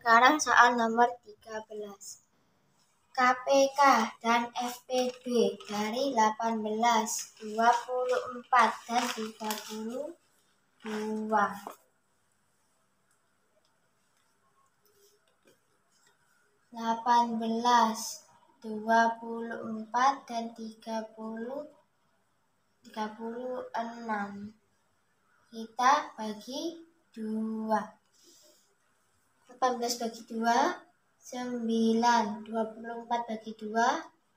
Sekarang soal nomor 13. KPK dan FPB dari 18, 24, dan 32. 18, 24, dan 36. Kita bagi 2. 18 bagi 2, 9. 24 bagi 2,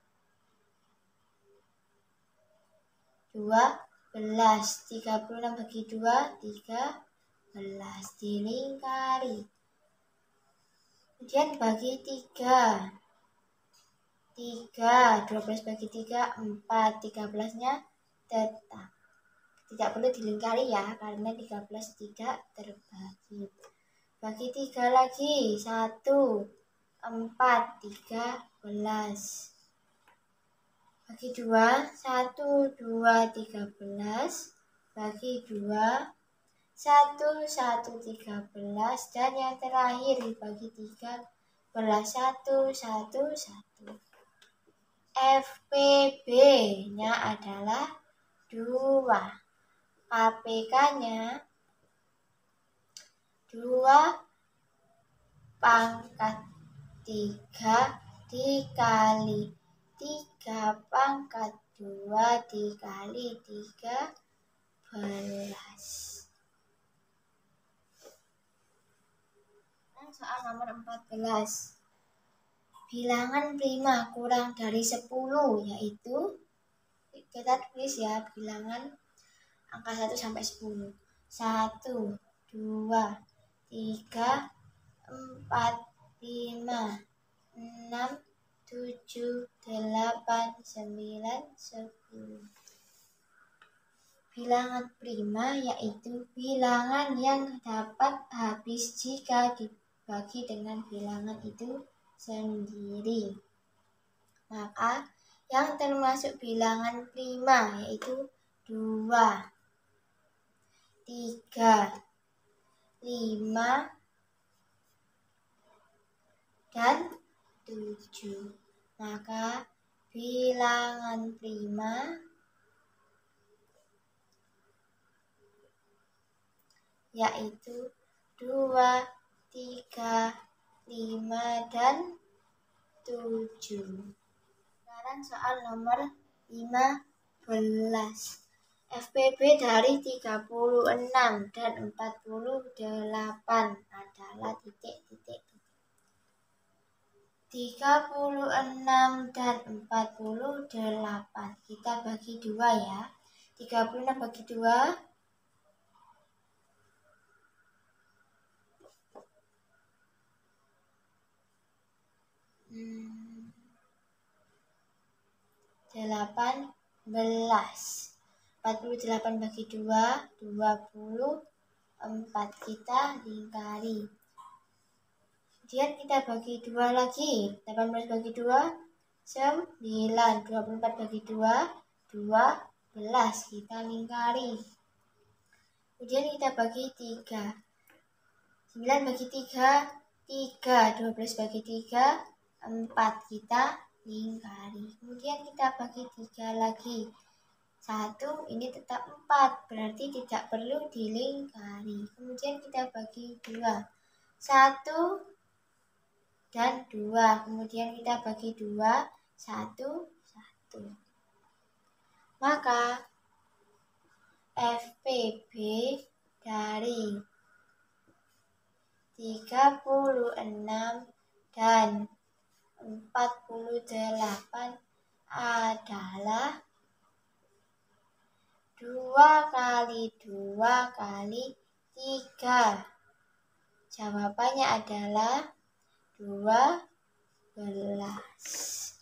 12. 36 bagi 2, 13. Dilingkari. Kemudian bagi 3. 12 bagi 3, 4. 13-nya tetap. Tidak perlu dilingkari ya, karena 13 tidak terbagi. Bagi 3 lagi, 1, 4, 13. Bagi 2, 1, 2, 13. Bagi 2, 1, 1, 13. Dan yang terakhir dibagi 13, 1, 1, 1. FPB-nya adalah 2. KPK-nya 2 pangkat 3 dikali 3 pangkat 2 dikali 13. Soal nomor 14. Bilangan prima kurang dari 10, yaitu kita tulis ya bilangan angka 1 sampai 10. 1, 2, 3, 4, 5, 6, 7, 8, 9, 10. Bilangan prima yaitu bilangan yang dapat habis jika dibagi dengan bilangan itu sendiri. Maka yang termasuk bilangan prima yaitu 2, 3, 5, dan 7. Maka bilangan prima yaitu 2, 3, 5, dan 7. Sekarang soal nomor 15. FPB dari 36 dan 48 adalah titik-titik. 36 dan 48 kita bagi 2 ya. 36 bagi 2, 18. 48 bagi 2, 24. Kita lingkari. Kemudian kita bagi 2 lagi. 18 bagi 2, 9. 24 bagi 2, 12. Kita lingkari. Kemudian kita bagi 3. 9 bagi 3, 3. 12 bagi 3, 4. Kita lingkari. Kemudian kita bagi 3 lagi. 1, ini tetap 4, berarti tidak perlu dilingkari. Kemudian kita bagi 2. 1 dan 2. Kemudian kita bagi 2, 1, 1. Maka FPB dari 36 dan 48 adalah 2 kali 2 kali 3. Jawabannya adalah 12.